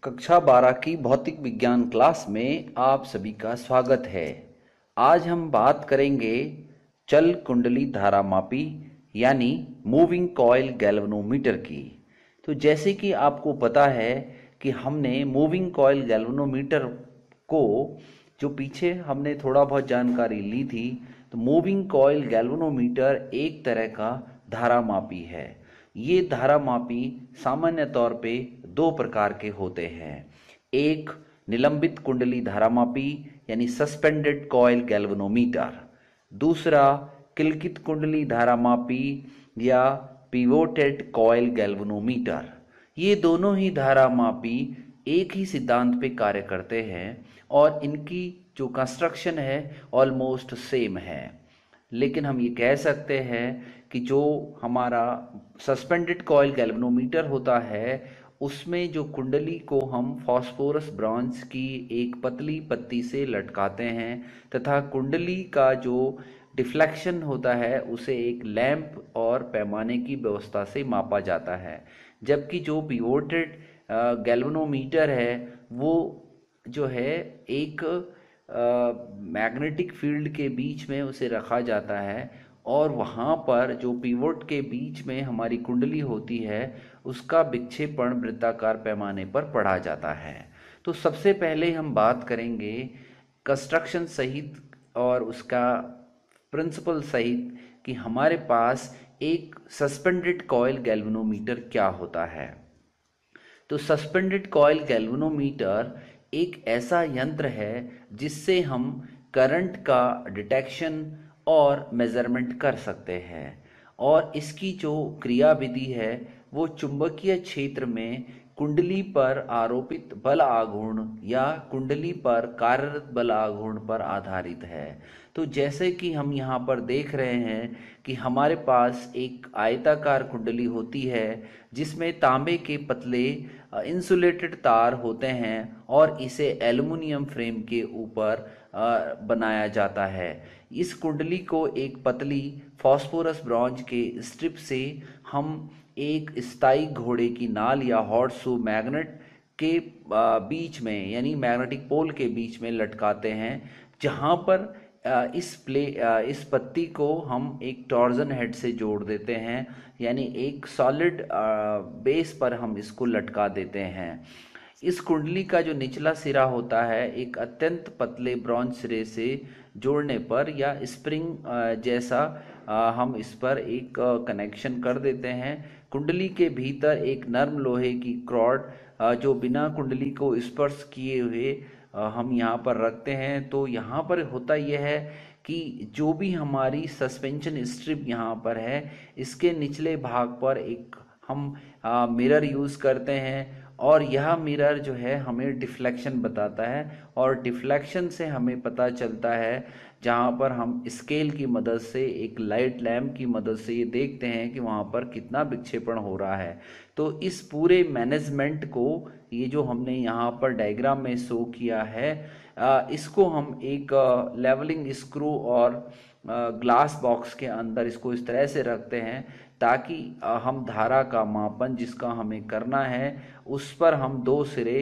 कक्षा 12 की भौतिक विज्ञान क्लास में आप सभी का स्वागत है। आज हम बात करेंगे चल कुंडली धारामापी यानी मूविंग कॉइल गैल्वेनोमीटर की। तो जैसे कि आपको पता है कि हमने मूविंग कॉइल गैल्वेनोमीटर को जो पीछे हमने थोड़ा बहुत जानकारी ली थी, तो मूविंग कॉइल गैल्वेनोमीटर एक तरह का धारामापी है। ये धारामापी सामान्य तौर पे दो प्रकार के होते हैं। एक निलंबित कुंडली धारामापी यानी सस्पेंडेड कॉइल गैल्वेनोमीटर, दूसरा किलकित कुंडली धारामापी या पिवोटेड कॉइल गैल्वेनोमीटर। ये दोनों ही धारामापी एक ही सिद्धांत पे कार्य करते हैं और इनकी जो कंस्ट्रक्शन है ऑलमोस्ट सेम है। लेकिन हम ये कह सकते हैं कि जो हमारा सस्पेंडेड कॉइल गैल्वेनोमीटर होता है उसमें जो कुंडली को हम फास्फोरस ब्रॉन्ज की एक पतली पत्ती से लटकाते हैं तथा कुंडली का जो डिफ्लेक्शन होता है उसे एक लैंप और पैमाने की व्यवस्था से मापा जाता है। जबकि जो पिवोटेड गैल्वेनोमीटर है वो जो है एक मैग्नेटिक फील्ड के बीच में उसे रखा जाता है और वहाँ पर जो पिवोट के बीच में हमारी कुंडली होती है उसका विक्षेपण वृत्ताकार पैमाने पर पढ़ा जाता है। तो सबसे पहले हम बात करेंगे कंस्ट्रक्शन सहित और उसका प्रिंसिपल सहित कि हमारे पास एक सस्पेंडेड कॉइल गैल्वेनोमीटर क्या होता है। तो सस्पेंडेड कॉइल गैल्वेनोमीटर एक ऐसा यंत्र है जिससे हम करंट का डिटेक्शन और मेजरमेंट कर सकते हैं और इसकी जो क्रियाविधि है वो चुंबकीय क्षेत्र में कुंडली पर आरोपित बल आघूर्ण या कुंडली पर कार्यरत बल आघूर्ण पर आधारित है। तो जैसे कि हम यहाँ पर देख रहे हैं कि हमारे पास एक आयताकार कुंडली होती है जिसमें तांबे के पतले इंसुलेटेड तार होते हैं और इसे एल्युमिनियम फ्रेम के ऊपर बनाया जाता है। इस कुंडली को एक पतली फास्फोरस ब्रॉन्ज के स्ट्रिप से हम एक स्थायी घोड़े की नाल या हॉर्स शू मैग्नेट के बीच में यानी मैग्नेटिक पोल के बीच में लटकाते हैं, जहां पर इस पत्ती को हम एक टॉर्जन हेड से जोड़ देते हैं यानी एक सॉलिड बेस पर हम इसको लटका देते हैं। इस कुंडली का जो निचला सिरा होता है एक अत्यंत पतले ब्रॉन्ज सिरे से जोड़ने पर या स्प्रिंग जैसा हम इस पर एक कनेक्शन कर देते हैं। कुंडली के भीतर एक नर्म लोहे की क्रॉड जो बिना कुंडली को स्पर्श किए हुए हम यहाँ पर रखते हैं। तो यहाँ पर होता यह है कि जो भी हमारी सस्पेंशन स्ट्रिप यहाँ पर है इसके निचले भाग पर एक हम मिरर यूज़ करते हैं और यह मिरर जो है हमें डिफ्लेक्शन बताता है और डिफ्लेक्शन से हमें पता चलता है, जहाँ पर हम स्केल की मदद से एक लाइट लैम्प की मदद से ये देखते हैं कि वहाँ पर कितना विक्षेपण हो रहा है। तो इस पूरे मैनेजमेंट को ये जो हमने यहाँ पर डायग्राम में शो किया है इसको हम एक लेवलिंग स्क्रू और ग्लास बॉक्स के अंदर इसको इस तरह से रखते हैं ताकि हम धारा का मापन जिसका हमें करना है उस पर हम दो सिरे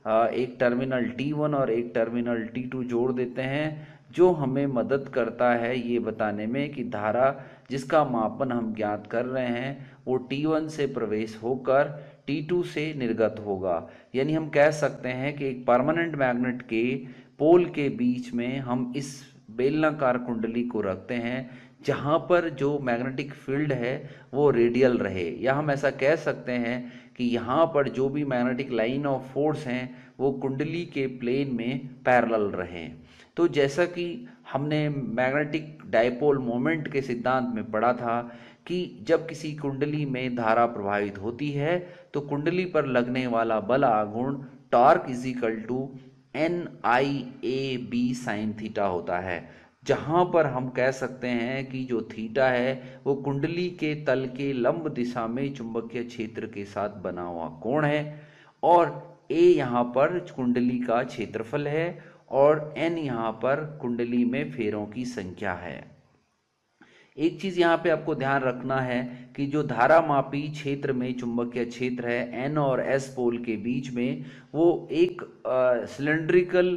एक टर्मिनल T1 और एक टर्मिनल T2 जोड़ देते हैं, जो हमें मदद करता है ये बताने में कि धारा जिसका मापन हम ज्ञात कर रहे हैं वो T1 से प्रवेश होकर T2 से निर्गत होगा। यानी हम कह सकते हैं कि एक परमानेंट मैग्नेट के पोल के बीच में हम इस बेलनाकार कुंडली को रखते हैं जहाँ पर जो मैग्नेटिक फील्ड है वो रेडियल रहे, या हम ऐसा कह सकते हैं कि यहाँ पर जो भी मैग्नेटिक लाइन ऑफ फोर्स हैं वो कुंडली के प्लेन में पैरेलल रहें। तो जैसा कि हमने मैग्नेटिक डायपोल मोमेंट के सिद्धांत में पढ़ा था कि जब किसी कुंडली में धारा प्रवाहित होती है तो कुंडली पर लगने वाला बल आघूर्ण torque is equal to N I A B sine theta होता है, जहां पर हम कह सकते हैं कि जो थीटा है वो कुंडली के तल के लंब दिशा में चुंबकीय क्षेत्र के साथ बना हुआ कोण है और ए यहाँ पर कुंडली का क्षेत्रफल है और एन यहाँ पर कुंडली में फेरों की संख्या है। एक चीज यहाँ पे आपको ध्यान रखना है कि जो धारामापी क्षेत्र में चुंबकीय क्षेत्र है एन और एस पोल के बीच में, वो एक सिलेंड्रिकल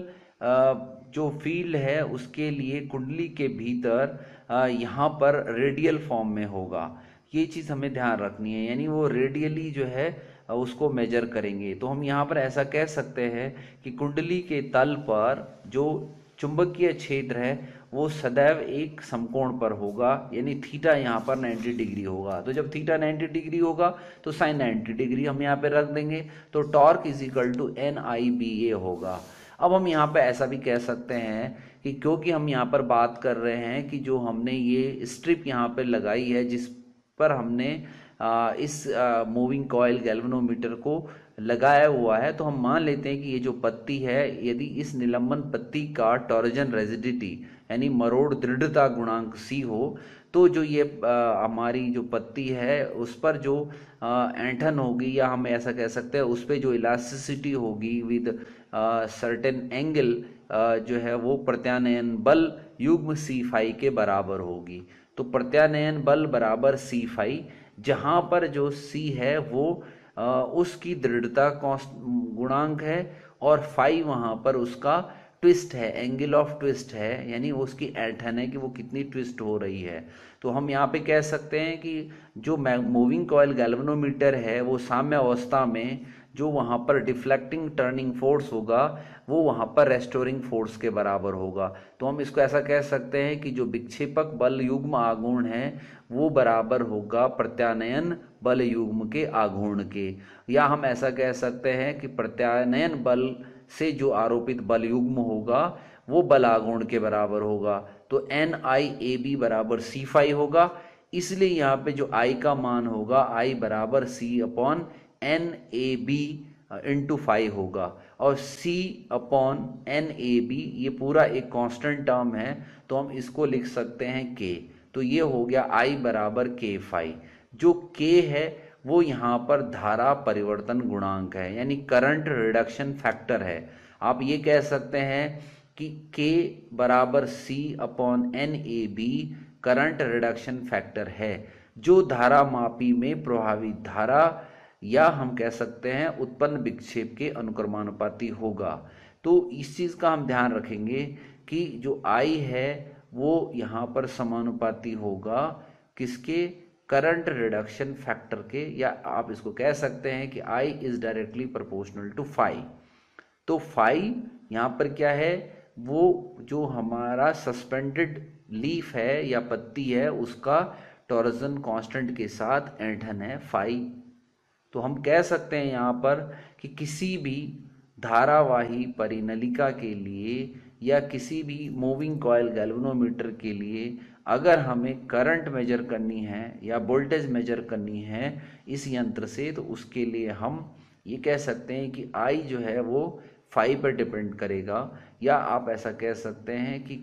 जो फील्ड है उसके लिए कुंडली के भीतर यहाँ पर रेडियल फॉर्म में होगा। ये चीज़ हमें ध्यान रखनी है, यानी वो रेडियली जो है उसको मेजर करेंगे। तो हम यहाँ पर ऐसा कह सकते हैं कि कुंडली के तल पर जो चुंबकीय क्षेत्र है वो सदैव एक समकोण पर होगा, यानी थीटा यहाँ पर 90 डिग्री होगा। तो जब थीटा 90 डिग्री होगा तो साइन 90 डिग्री हम यहाँ पे रख देंगे, तो torque is equal to NIBA होगा। अब हम यहाँ पे ऐसा भी कह सकते हैं कि क्योंकि हम यहाँ पर बात कर रहे हैं कि जो हमने ये स्ट्रिप यहाँ पे लगाई है जिस पर हमने इस मूविंग कॉइल गैल्वेनोमीटर को लगाया हुआ है, तो हम मान लेते हैं कि ये जो पत्ती है, यदि इस निलंबन पत्ती का टॉर्जन रेजिडिटी यानी मरोड़ दृढ़ता गुणांक C हो, तो जो ये हमारी जो पत्ती है उस पर जो ऐंठन होगी, या हम ऐसा कह सकते हैं उस पर जो इलास्टिसिटी होगी विद सर्टेन एंगल, जो है वो प्रत्यानयन बल युग्म C फाई के बराबर होगी। तो प्रत्यानयन बल बराबर C फाई, जहाँ पर जो C है वो उसकी दृढ़ता गुणांक है और फाई वहाँ पर उसका ट्विस्ट है, एंगल ऑफ ट्विस्ट है, यानी उसकी ऐंठन है कि वो कितनी ट्विस्ट हो रही है। तो हम यहाँ पे कह सकते हैं कि जो मूविंग कॉइल गैल्वेनोमीटर है वो साम्य अवस्था में जो वहाँ पर डिफ्लेक्टिंग टर्निंग फोर्स होगा वो वहाँ पर रेस्टोरिंग फोर्स के बराबर होगा। तो हम इसको ऐसा कह सकते हैं कि जो विक्षेपक बल युग्म आघूर्ण है वो बराबर होगा प्रत्यानयन बल युग्म के आघूर्ण के, या हम ऐसा कह सकते हैं कि प्रत्यानयन बल से जो आरोपित बल युग्म होगा वो बल आघूर्ण के बराबर होगा। तो NIAB बराबर C फाई होगा, इसलिए यहाँ पे जो I का मान होगा I बराबर C upon NAB into phi होगा, और C अपॉन NAB ये पूरा एक कांस्टेंट टर्म है, तो हम इसको लिख सकते हैं K। तो ये हो गया I बराबर K फाई। जो K है वो यहाँ पर धारा परिवर्तन गुणांक है, यानी करंट रिडक्शन फैक्टर है। आप ये कह सकते हैं कि K बराबर C upon NAB current reduction factor है, जो धारा मापी में प्रभावित धारा या हम कह सकते हैं उत्पन्न विक्षेप के अनुक्रमानुपाती होगा। तो इस चीज़ का हम ध्यान रखेंगे कि जो I है वो यहाँ पर समानुपाती होगा किसके, करंट रिडक्शन फैक्टर के, या आप इसको कह सकते हैं कि I is directly proportional to phi. तो फाई यहाँ पर क्या है, वो जो हमारा सस्पेंडेड लीफ है या पत्ती है उसका टॉर्जन कांस्टेंट के साथ ऐंठन है फाई। तो हम कह सकते हैं यहाँ पर कि किसी भी धारावाही परिनलिका के लिए या किसी भी मूविंग कॉइल गैल्वेनोमीटर के लिए अगर हमें करंट मेजर करनी है या वोल्टेज मेजर करनी है इस यंत्र से, तो उसके लिए हम ये कह सकते हैं कि I जो है वो फाई पर डिपेंड करेगा, या आप ऐसा कह सकते हैं कि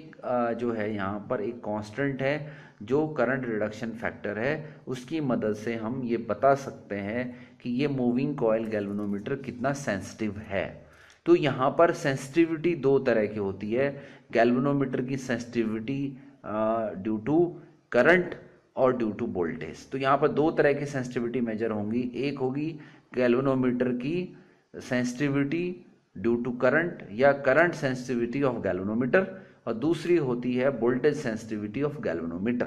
K जो है यहाँ पर एक कांस्टेंट है जो करंट रिडक्शन फैक्टर है, उसकी मदद से हम ये बता सकते हैं कि ये मूविंग कॉइल गैल्वेनोमीटर कितना सेंसिटिव है। तो यहाँ पर सेंसिटिविटी दो तरह की होती है, गैल्वेनोमीटर की सेंसिटिविटी ड्यू टू करंट और ड्यू टू वोल्टेज। तो यहाँ पर दो तरह की सेंसिटिविटी मेजर होंगी, एक होगी गैल्वेनोमीटर की सेंसिटिविटी ड्यू टू करंट या करंट सेंसिटिविटी ऑफ गैल्वेनोमीटर, और दूसरी होती है वोल्टेज सेंसिटिविटी ऑफ गैल्वेनोमीटर।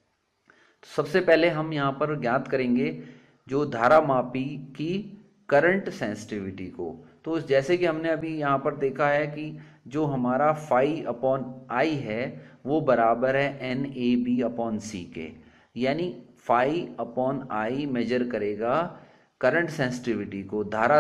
तो सबसे पहले हम यहाँ पर ज्ञात करेंगे जो धारामापी की करंट सेंसिटिविटी को। तो जैसे कि हमने अभी यहाँ पर देखा है कि जो हमारा फाई अपॉन आई है वो बराबर है NAB अपॉन C के, यानी फाई अपॉन आई मेजर करेगा करंट सेंसिटिविटी को, धारा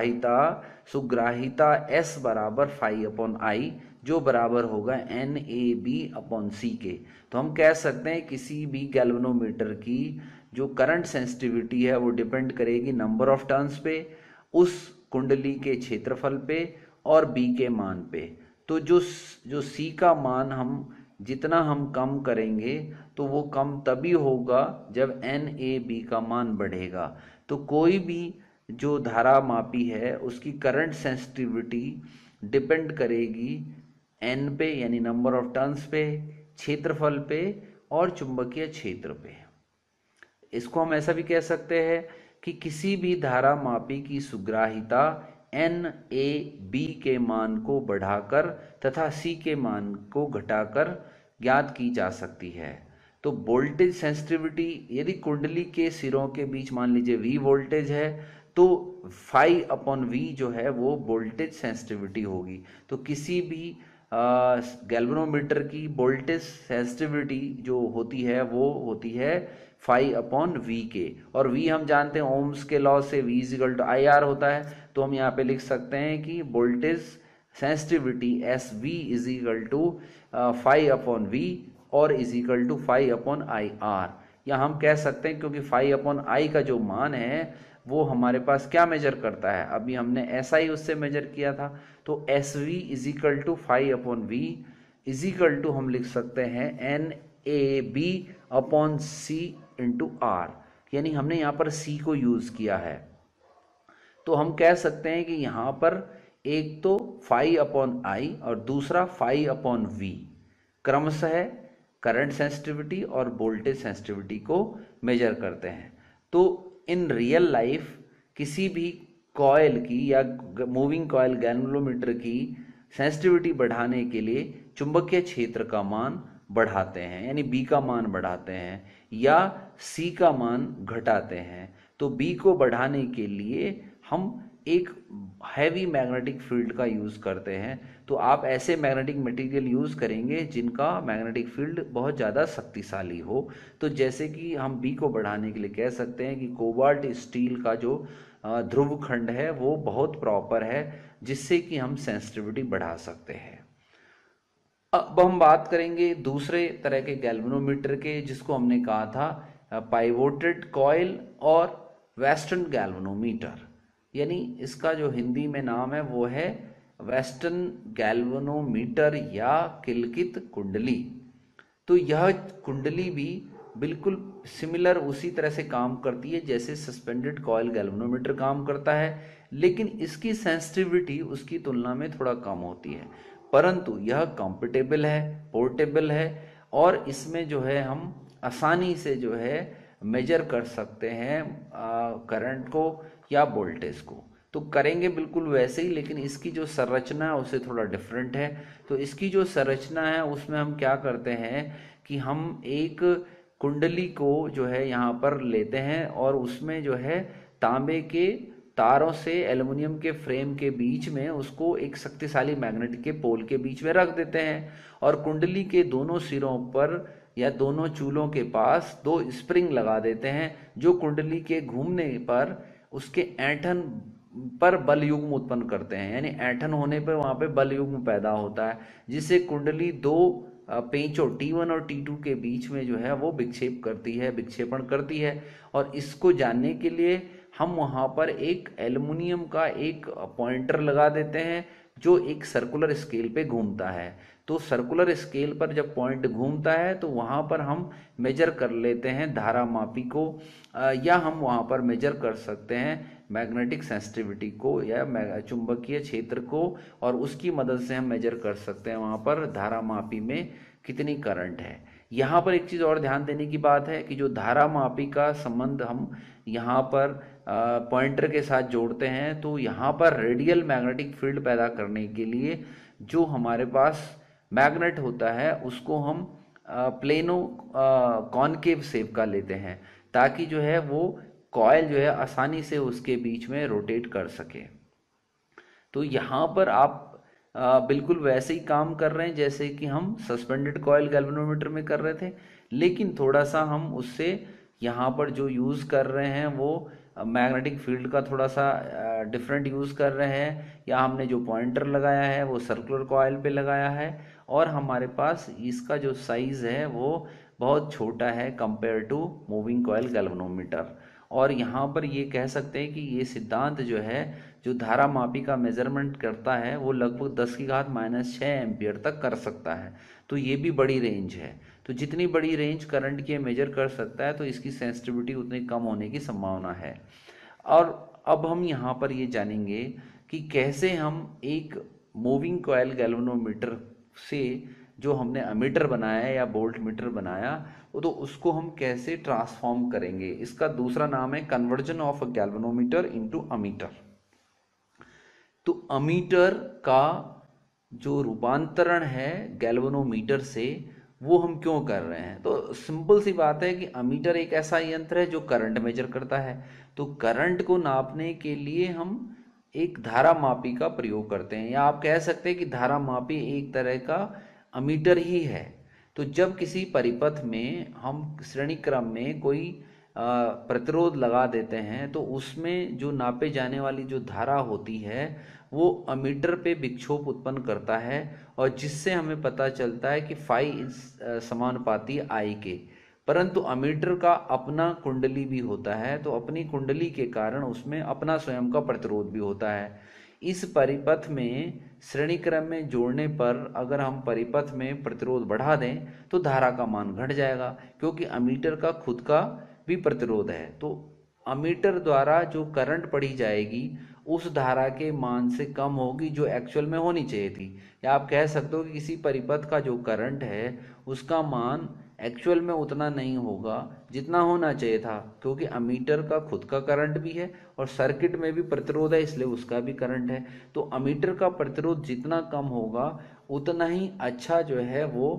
सुग्राहिता S बराबर फाई अपॉन आई जो बराबर होगा NAB अपॉन C के। तो हम कह सकते हैं किसी भी गैल्वेनोमीटर की जो करंट सेंसिटिविटी है वो डिपेंड करेगी नंबर ऑफ टर्न्स पे, उस कुंडली के क्षेत्रफल पे और B के मान पे। तो जो C का मान हम जितना हम कम करेंगे तो वो कम तभी होगा जब NAB का मान बढ़ेगा। तो कोई भी जो धारा मापी है उसकी करंट सेंसिटिविटी डिपेंड करेगी N पे यानी नंबर ऑफ टर्न्स पे, क्षेत्रफल पे और चुंबकीय क्षेत्र पे। इसको हम ऐसा भी कह सकते हैं कि किसी भी धारा मापी की सुग्राहिता NAB के मान को बढ़ाकर तथा C के मान को घटाकर ज्ञात की जा सकती है। तो वोल्टेज सेंसिटिविटी, यदि कुंडली के सिरों के बीच मान लीजिए V वोल्टेज है तो फाई अपॉन V जो है वो वोल्टेज सेंसिटिविटी होगी। तो किसी भी गैल्वेनोमीटर की वोल्टेज सेंसिटिविटी जो होती है वो होती है फाई अपॉन V के, और V हम जानते हैं ओम्स के लॉ से V इजिकल टू IR होता है। तो हम यहाँ पे लिख सकते हैं कि voltage sensitivity SV is equal to phi upon V और is equal to phi upon IR। या हम कह सकते हैं क्योंकि फाई अपॉन I का जो मान है वो हमारे पास क्या मेजर करता है, अभी हमने SI उससे मेजर किया था, तो SV is equal to phi upon V is equal to हम लिख सकते हैं NAB upon C into R, यानी हमने यहाँ पर C को यूज किया है। तो हम कह सकते हैं कि यहाँ पर एक तो फाई अपॉन I और दूसरा फाई अपॉन V क्रमशः करंट सेंसिटिविटी और वोल्टेज सेंसिटिविटी को मेजर करते हैं। तो इन रियल लाइफ किसी भी कॉयल की या मूविंग कॉयल गैल्वेनोमीटर की सेंसिटिविटी बढ़ाने के लिए चुंबकीय क्षेत्र का मान बढ़ाते हैं, यानी B का मान बढ़ाते हैं या C का मान घटाते हैं। तो B को बढ़ाने के लिए हम एक हैवी मैग्नेटिक फील्ड का यूज़ करते हैं। तो आप ऐसे मैग्नेटिक मटेरियल यूज़ करेंगे जिनका मैग्नेटिक फील्ड बहुत ज़्यादा शक्तिशाली हो। तो जैसे कि हम B को बढ़ाने के लिए कह सकते हैं कि कोबाल्ट स्टील का जो ध्रुव खंड है वो बहुत प्रॉपर है, जिससे कि हम सेंसिटिविटी बढ़ा सकते हैं। अब हम बात करेंगे दूसरे तरह के गैल्वेनोमीटर के, जिसको हमने कहा था पाइवोटेड कॉइल और वेस्टर्न गैल्वेनोमीटर, यानी इसका जो हिंदी में नाम है वो है वेस्टर्न गैल्वेनोमीटर या किलकित कुंडली। तो यह कुंडली भी बिल्कुल सिमिलर उसी तरह से काम करती है जैसे सस्पेंडेड कॉइल गैल्वेनोमीटर काम करता है, लेकिन इसकी सेंसिटिविटी उसकी तुलना में थोड़ा कम होती है, परंतु यह कंपेटेबल है, पोर्टेबल है और इसमें जो है हम आसानी से जो है मेजर कर सकते हैं करंट को या वोल्टेज को। तो करेंगे बिल्कुल वैसे ही, लेकिन इसकी जो संरचना है उससे थोड़ा डिफरेंट है। तो इसकी जो संरचना है उसमें हम क्या करते हैं कि हम एक कुंडली को जो है यहाँ पर लेते हैं और उसमें जो है तांबे के तारों से एल्युमिनियम के फ्रेम के बीच में उसको एक शक्तिशाली मैग्नेट के पोल के बीच में रख देते हैं, और कुंडली के दोनों सिरों पर या दोनों चूलों के पास 2 स्प्रिंग लगा देते हैं, जो कुंडली के घूमने पर उसके ऐंठन पर बल युग्म उत्पन्न करते हैं, यानी ऐंठन होने पर वहाँ पे बल युग्म पैदा होता है, जिससे कुंडली 2 पेंचों T1 और T2 के बीच में जो है वो विक्षेपण करती है। और इसको जानने के लिए हम वहाँ पर एक एल्युमिनियम का एक पॉइंटर लगा देते हैं जो एक सर्कुलर स्केल पे घूमता है। तो सर्कुलर स्केल पर जब पॉइंट घूमता है तो वहाँ पर हम मेजर कर लेते हैं धारा मापी को, या हम वहाँ पर मेजर कर सकते हैं मैग्नेटिक सेंसिटिविटी को या चुंबकीय क्षेत्र को, और उसकी मदद से हम मेजर कर सकते हैं वहाँ पर धारा मापी में कितनी करंट है। यहाँ पर एक चीज़ और ध्यान देने की बात है कि जो धारा मापी का संबंध हम यहाँ पर पॉइंटर के साथ जोड़ते हैं, तो यहाँ पर रेडियल मैग्नेटिक फील्ड पैदा करने के लिए जो हमारे पास मैग्नेट होता है उसको हम प्लेनो कॉनकेव शेप का लेते हैं, ताकि जो है वो कॉइल जो है आसानी से उसके बीच में रोटेट कर सके। तो यहाँ पर आप बिल्कुल वैसे ही काम कर रहे हैं जैसे कि हम सस्पेंडेड कॉइल गैल्वेनोमीटर में कर रहे थे, लेकिन थोड़ा सा हम उससे यहाँ पर जो यूज़ कर रहे हैं वो मैग्नेटिक फील्ड का थोड़ा सा डिफरेंट यूज़ कर रहे हैं, या हमने जो पॉइंटर लगाया है वो सर्कुलर कॉइल पे लगाया है, और हमारे पास इसका जो साइज़ है वो बहुत छोटा है compare to moving coil galvanometer. और यहाँ पर ये कह सकते हैं कि ये सिद्धांत जो है जो धारा मापी का मेजरमेंट करता है वो लगभग 10⁻⁻6 एम्पियर तक कर सकता है। तो ये भी बड़ी रेंज है। तो जितनी बड़ी रेंज करंट की मेजर कर सकता है तो इसकी सेंसिटिविटी उतनी कम होने की संभावना है। और अब हम यहाँ पर ये जानेंगे कि कैसे हम एक मूविंग कॉइल गैल्वेनोमीटर से जो हमने अमीटर बनाया या वोल्ट मीटर बनाया, तो उसको हम कैसे ट्रांसफॉर्म करेंगे। इसका दूसरा नाम है conversion of a galvanometer into ammeter. तो अमीटर का जो रूपांतरण है गैल्वेनोमीटर से, वो हम क्यों कर रहे हैं। तो सिंपल सी बात है कि अमीटर एक ऐसा यंत्र है जो करंट मेजर करता है। तो करंट को नापने के लिए हम एक धारा मापी का प्रयोग करते हैं, या आप कह सकते हैं कि धारा मापी एक तरह का अमीटर ही है। तो जब किसी परिपथ में हम श्रेणी क्रम में कोई प्रतिरोध लगा देते हैं, तो उसमें जो नापे जाने वाली जो धारा होती है वो अमीटर पे विक्षोभ उत्पन्न करता है, और जिससे हमें पता चलता है कि फाई इज समानुपाती आई के। परंतु अमीटर का अपना कुंडली भी होता है, तो अपनी कुंडली के कारण उसमें अपना स्वयं का प्रतिरोध भी होता है। इस परिपथ में श्रेणी क्रम में जोड़ने पर अगर हम परिपथ में प्रतिरोध बढ़ा दें तो धारा का मान घट जाएगा, क्योंकि अमीटर का खुद का भी प्रतिरोध है। तो अमीटर द्वारा जो करंट पढ़ी जाएगी उस धारा के मान से कम होगी जो एक्चुअल में होनी चाहिए थी। या आप कह सकते हो कि किसी परिपथ का जो करंट है उसका मान एक्चुअल में उतना नहीं होगा जितना होना चाहिए था, क्योंकि अमीटर का खुद का करंट भी है और सर्किट में भी प्रतिरोध है, इसलिए उसका भी करंट है। तो अमीटर का प्रतिरोध जितना कम होगा उतना ही अच्छा जो है वो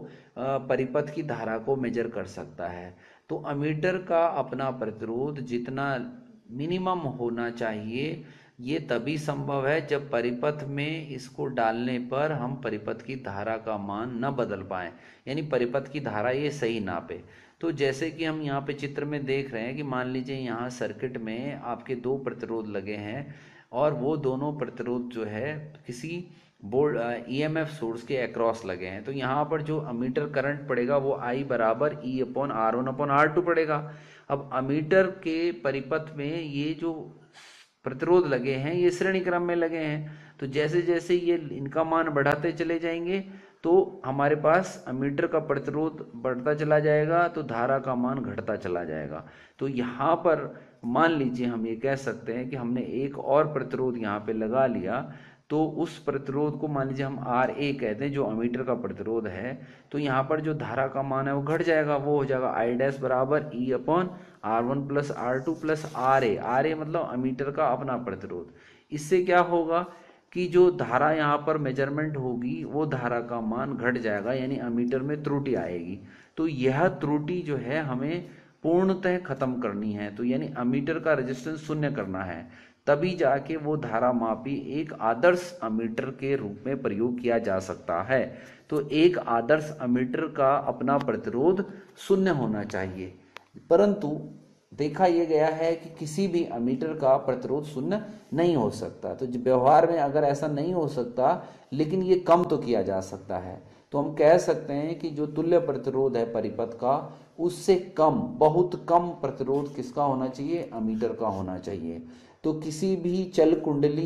परिपथ की धारा को मेजर कर सकता है। तो अमीटर का अपना प्रतिरोध जितना मिनिमम होना चाहिए, ये तभी संभव है जब परिपथ में इसको डालने पर हम परिपथ की धारा का मान न बदल पाएं, यानी परिपथ की धारा ये सही नापे। तो जैसे कि हम यहाँ पे चित्र में देख रहे हैं कि मान लीजिए यहाँ सर्किट में आपके दो प्रतिरोध लगे हैं, और वो दोनों प्रतिरोध जो है किसी बोल्ड ईएमएफ सोर्स के अक्रॉस लगे हैं। तो यहाँ पर जो अमीटर करंट पड़ेगा वो आई बराबर E upon R one upon R two पड़ेगा। अब अमीटर के परिपथ में ये जो प्रतिरोध लगे हैं ये श्रेणी क्रम में लगे हैं, तो जैसे जैसे ये इनका मान बढ़ाते चले जाएंगे तो हमारे पास अमीटर का प्रतिरोध बढ़ता चला जाएगा, तो धारा का मान घटता चला जाएगा। तो यहाँ पर मान लीजिए हम ये कह सकते हैं कि हमने एक और प्रतिरोध यहाँ पे लगा लिया, तो उस प्रतिरोध को मान लीजिए हम आर ए कहते हैं जो अमीटर का प्रतिरोध है। तो यहाँ पर जो धारा का मान है वो घट जाएगा, वो हो जाएगा आई डैश बराबर E upon R one plus R two plus R A. R A मतलब अमीटर का अपना प्रतिरोध। इससे क्या होगा कि जो धारा यहाँ पर मेजरमेंट होगी वो धारा का मान घट जाएगा, यानी अमीटर में त्रुटि आएगी। तो यह त्रुटि जो है हमें पूर्णतः खत्म करनी है, तो यानी अमीटर का रेजिस्टेंस शून्य करना है, तभी जाके वो धारा मापी एक आदर्श अमीटर के रूप में प्रयोग किया जा सकता है। तो एक आदर्श अमीटर का अपना प्रतिरोध शून्य होना चाहिए, परंतु देखा यह गया है कि किसी भी अमीटर का प्रतिरोध शून्य नहीं हो सकता। तो व्यवहार में अगर ऐसा नहीं हो सकता, लेकिन ये कम तो किया जा सकता है, तो हम कह सकते हैं कि जो तुल्य प्रतिरोध है परिपथ का, उससे कम, बहुत कम प्रतिरोध किसका होना चाहिए, अमीटर का होना चाहिए। तो किसी भी चल कुंडली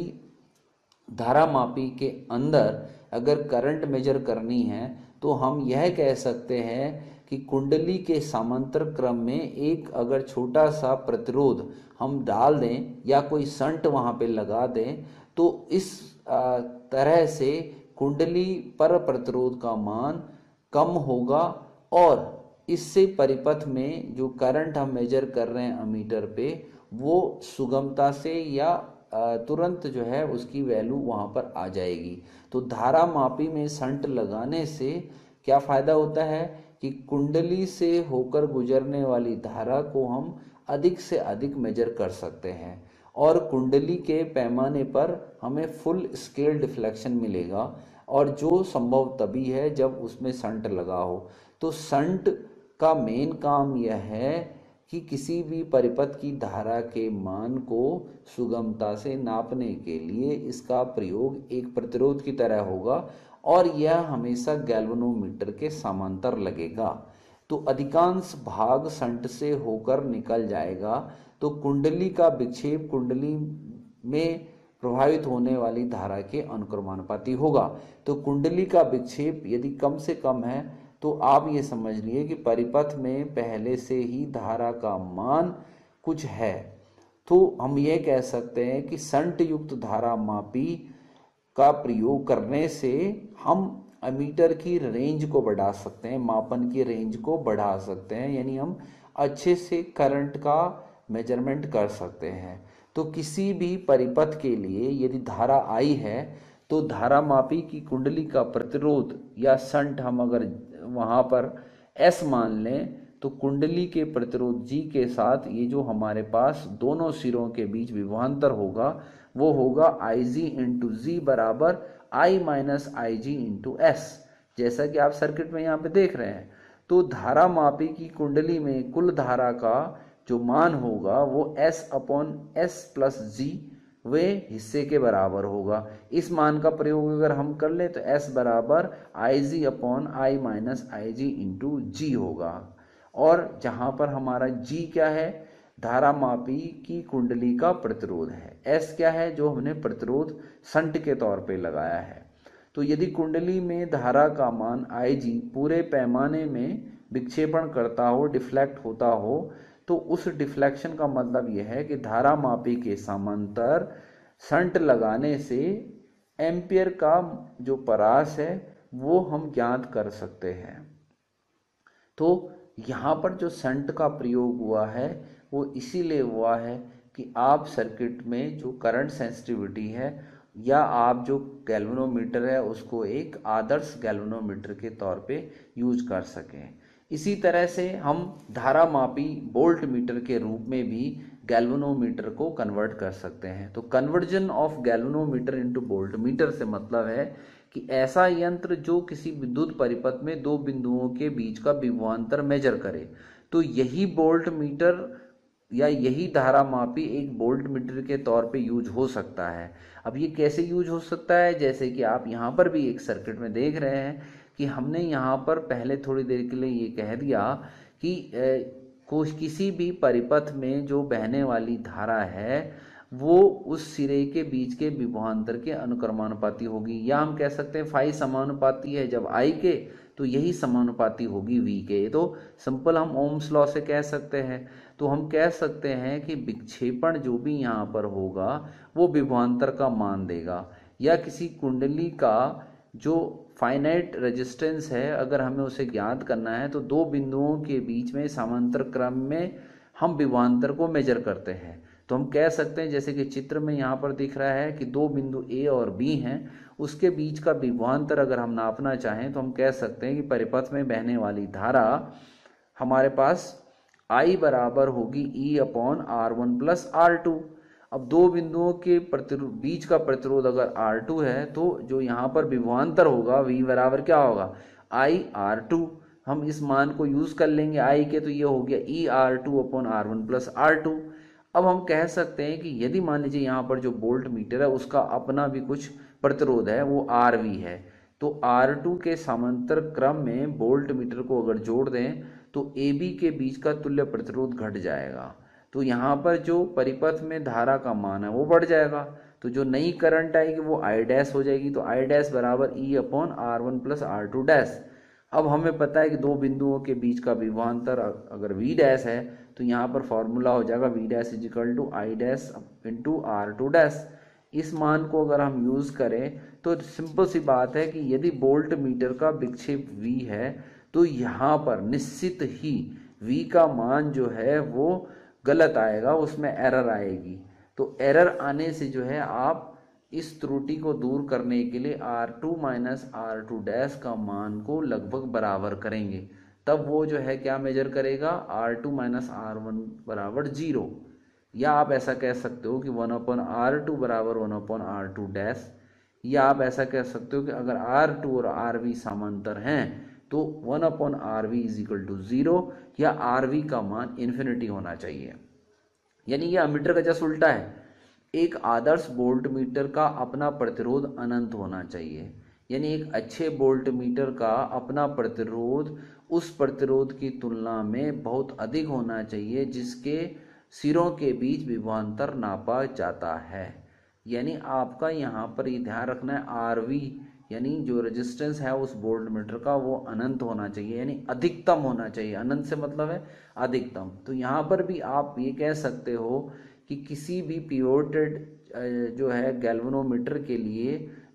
धारा मापी के अंदर अगर करंट मेजर करनी है तो हम यह कह सकते हैं कि कुंडली के समांतर क्रम में एक अगर छोटा सा प्रतिरोध हम डाल दें या कोई संट वहाँ पे लगा दें, तो इस तरह से कुंडली पर प्रतिरोध का मान कम होगा, और इससे परिपथ में जो करंट हम मेजर कर रहे हैं अमीटर पे, वो सुगमता से या तुरंत जो है उसकी वैल्यू वहाँ पर आ जाएगी। तो धारा मापी में संट लगाने से क्या फ़ायदा होता है कि कुंडली से होकर गुजरने वाली धारा को हम अधिक से अधिक मेजर कर सकते हैं, और कुंडली के पैमाने पर हमें फुल स्केल डिफ्लेक्शन मिलेगा, और जो संभव तभी है जब उसमें संट लगा हो। तो संट का मेन काम यह है कि किसी भी परिपथ की धारा के मान को सुगमता से नापने के लिए इसका प्रयोग एक प्रतिरोध की तरह होगा, और यह हमेशा गैल्वेनोमीटर के समांतर लगेगा। तो अधिकांश भाग संट से होकर निकल जाएगा, तो कुंडली का विक्षेप कुंडली में प्रभावित होने वाली धारा के अनुक्रमानुपाती होगा। तो कुंडली का विक्षेप यदि कम से कम है तो आप ये समझ लिए कि परिपथ में पहले से ही धारा का मान कुछ है। तो हम ये कह सकते हैं कि संट युक्त धारा मापी का प्रयोग करने से हम अमीटर की रेंज को बढ़ा सकते हैं, मापन की रेंज को बढ़ा सकते हैं, यानी हम अच्छे से करंट का मेजरमेंट कर सकते हैं। तो किसी भी परिपथ के लिए यदि धारा आई है तो धारा मापी की कुंडली का प्रतिरोध या शंट हम अगर वहाँ पर S मान लें तो कुंडली के प्रतिरोध G के साथ ये जो हमारे पास दोनों सिरों के बीच विभवांतर होगा वो होगा Ig इंटू जी बराबर I minus I G into S, जैसा कि आप सर्किट में यहाँ पे देख रहे हैं। तो धारा मापी की कुंडली में कुल धारा का जो मान होगा वो S upon S plus G वे हिस्से के बराबर होगा। इस मान का प्रयोग अगर हम कर लें तो S बराबर I G upon I minus I G into G होगा। और जहाँ पर हमारा G क्या है, धारा मापी की कुंडली का प्रतिरोध है। S क्या है, जो हमने प्रतिरोध शंट के तौर पे लगाया है। तो यदि कुंडली में धारा का मान Ig पूरे पैमाने में विक्षेपण करता हो, डिफ्लेक्ट होता हो, तो उस डिफ्लेक्शन का मतलब यह है कि धारा मापी के समांतर शंट लगाने से एम्पियर का जो परास है वो हम ज्ञात कर सकते हैं। तो यहाँ पर जो शंट का प्रयोग हुआ है वो इसीलिए हुआ है कि आप सर्किट में जो करंट सेंसिटिविटी है या आप जो गैल्वेनोमीटर है उसको एक आदर्श गैल्वेनोमीटर के तौर पे यूज कर सकें। इसी तरह से हम धारा मापी वोल्ट मीटर के रूप में भी गैल्वेनोमीटर को कन्वर्ट कर सकते हैं। तो conversion of galvanometer into volt meter से मतलब है कि ऐसा यंत्र जो किसी विद्युत परिपथ में दो बिंदुओं के बीच का विभवांतर मेजर करे। तो यही वोल्ट मीटर या यही धारा मापी एक वोल्ट मीटर के तौर पे यूज हो सकता है। अब ये कैसे यूज हो सकता है, जैसे कि आप यहाँ पर भी एक सर्किट में देख रहे हैं कि हमने यहाँ पर पहले थोड़ी देर के लिए ये कह दिया कि किसी भी परिपथ में जो बहने वाली धारा है वो उस सिरे के बीच के विभवांतर के अनुक्रमानुपाती होगी, या हम कह सकते हैं फाई समानुपाती है जब आई के तो यही समानुपाती होगी वी के। तो सिंपल हम ओम्स लॉ से कह सकते हैं। तो हम कह सकते हैं कि विक्षेपण जो भी यहाँ पर होगा वो विभवांतर का मान देगा, या किसी कुंडली का जो फाइनाइट रेजिस्टेंस है अगर हमें उसे ज्ञात करना है तो दो बिंदुओं के बीच में समांतर क्रम में हम विभवांतर को मेजर करते हैं। तो हम कह सकते हैं जैसे कि चित्र में यहाँ पर दिख रहा है कि दो बिंदु ए और बी हैं, उसके बीच का विभवांतर अगर हम नापना चाहें तो हम कह सकते हैं कि परिपथ में बहने वाली धारा हमारे पास I बराबर होगी E upon R1 plus R2। अब दो बिंदुओं के बीच का प्रतिरोध अगर R2 है तो जो यहाँ पर विभवांतर होगा V बराबर क्या होगा IR2। हम इस मान को यूज कर लेंगे I के, तो ये हो गया ER2 upon R1 plus R2। अब हम कह सकते हैं कि यदि मान लीजिए यहाँ पर जो वोल्ट मीटर है उसका अपना भी कुछ प्रतिरोध है वो RV है, तो R2 के समांतर क्रम में वोल्ट मीटर को अगर जोड़ दें तो AB के बीच का तुल्य प्रतिरोध घट जाएगा। तो यहाँ पर जो परिपथ में धारा का मान है वो बढ़ जाएगा, तो जो नई करंट आएगी वो I डैश हो जाएगी। तो I डैश बराबर E upon R1 plus R2 dash. अब हमें पता है कि दो बिंदुओं के बीच का विभवांतर अगर V डैश है तो यहाँ पर फॉर्मूला हो जाएगा V dash is equal to I dash into R2 dash. इस मान को अगर हम यूज करें तो सिंपल सी बात है कि यदि वोल्ट मीटर का विक्षेप V है तो यहाँ पर निश्चित ही V का मान जो है वो गलत आएगा, उसमें एरर आएगी। तो एरर आने से जो है आप इस त्रुटि को दूर करने के लिए R2 माइनस R2 डैश का मान को लगभग बराबर करेंगे, तब वो जो है क्या मेजर करेगा R2 माइनस R1 बराबर 0। या आप ऐसा कह सकते हो कि 1/R2 बराबर 1/R2 डैश, या आप ऐसा कह सकते हो कि अगर R2 और RV समांतर हैं तो 1/RV इज इक्वल टू 0, या RV का मान इन्फिनिटी होना चाहिए। यानी ये अमीटर का जस्ट उल्टा है। एक आदर्श वोल्ट मीटर का अपना प्रतिरोध अनंत होना चाहिए, यानी एक अच्छे वोल्ट मीटर का अपना प्रतिरोध उस प्रतिरोध की तुलना में बहुत अधिक होना चाहिए जिसके सिरों के बीच विभवांतर नापा जाता है। यानी आपका यहाँ पर ये ध्यान रखना है RV यानी जो रेजिस्टेंस है उस वोल्ट मीटर का वो अनंत होना चाहिए, यानी अधिकतम होना चाहिए। अनंत से मतलब है अधिकतम। तो यहाँ पर भी आप ये कह सकते हो कि किसी भी पिवोटेड जो है गैल्वेनोमीटर के लिए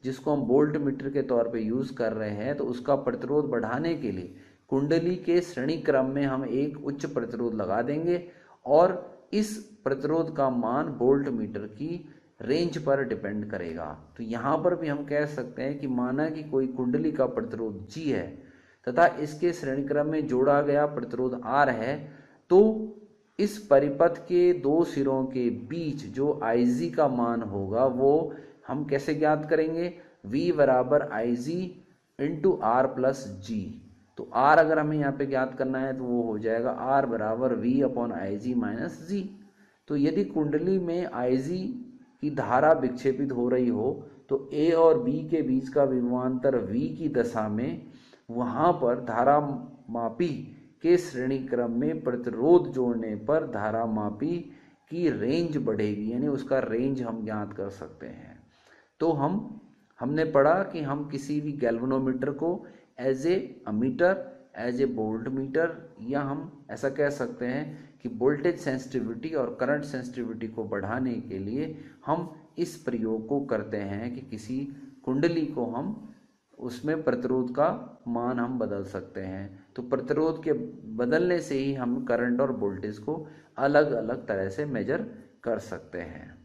जिसको हम वोल्ट मीटर के तौर पे यूज़ कर रहे हैं, तो उसका प्रतिरोध बढ़ाने के लिए कुंडली के श्रेणी क्रम में हम एक उच्च प्रतिरोध लगा देंगे और इस प्रतिरोध का मान वोल्ट मीटर की रेंज पर डिपेंड करेगा। तो यहाँ पर भी हम कह सकते हैं कि माना कि कोई कुंडली का प्रतिरोध G है तथा इसके श्रेणी क्रम में जोड़ा गया प्रतिरोध R है, तो इस परिपथ के दो सिरों के बीच जो Ig का मान होगा वो हम कैसे ज्ञात करेंगे? V बराबर Ig into R plus G. तो R अगर हमें यहाँ पे ज्ञात करना है तो वो हो जाएगा R बराबर V upon Ig minus G. तो यदि कुंडली में Ig की धारा विक्षेपित हो रही हो तो A और B के बीच का विभवांतर V की दशा में वहाँ पर धारा मापी के श्रेणी क्रम में प्रतिरोध जोड़ने पर धारा मापी की रेंज बढ़ेगी, यानी उसका रेंज हम ज्ञात कर सकते हैं। तो हमने पढ़ा कि हम किसी भी गैल्वेनोमीटर को as a ammeter, as a volt meter, या हम ऐसा कह सकते हैं कि वोल्टेज सेंसिटिविटी और करंट सेंसिटिविटी को बढ़ाने के लिए हम इस प्रयोग को करते हैं कि किसी कुंडली को हम उसमें प्रतिरोध का मान हम बदल सकते हैं। तो प्रतिरोध के बदलने से ही हम करंट और वोल्टेज को अलग अलग तरह से मेजर कर सकते हैं।